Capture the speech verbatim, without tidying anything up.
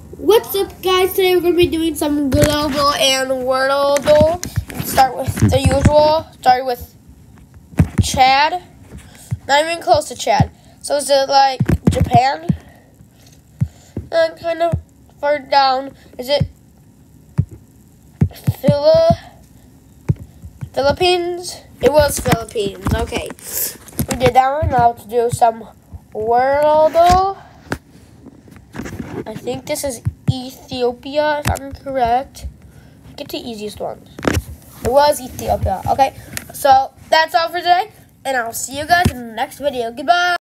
What's up, guys? Today we're going to be doing some Globle and Worldle. Start with the usual. Start with Chad. Not even close to Chad. So is it like Japan? And kind of far down. Is it Phila? Philippines? It was Philippines. Okay. We did that one. Now to do some Worldle. I think this is Ethiopia, if I'm correct. Get the easiest one. It was Ethiopia. Okay, so that's all for today, and I'll see you guys in the next video. Goodbye.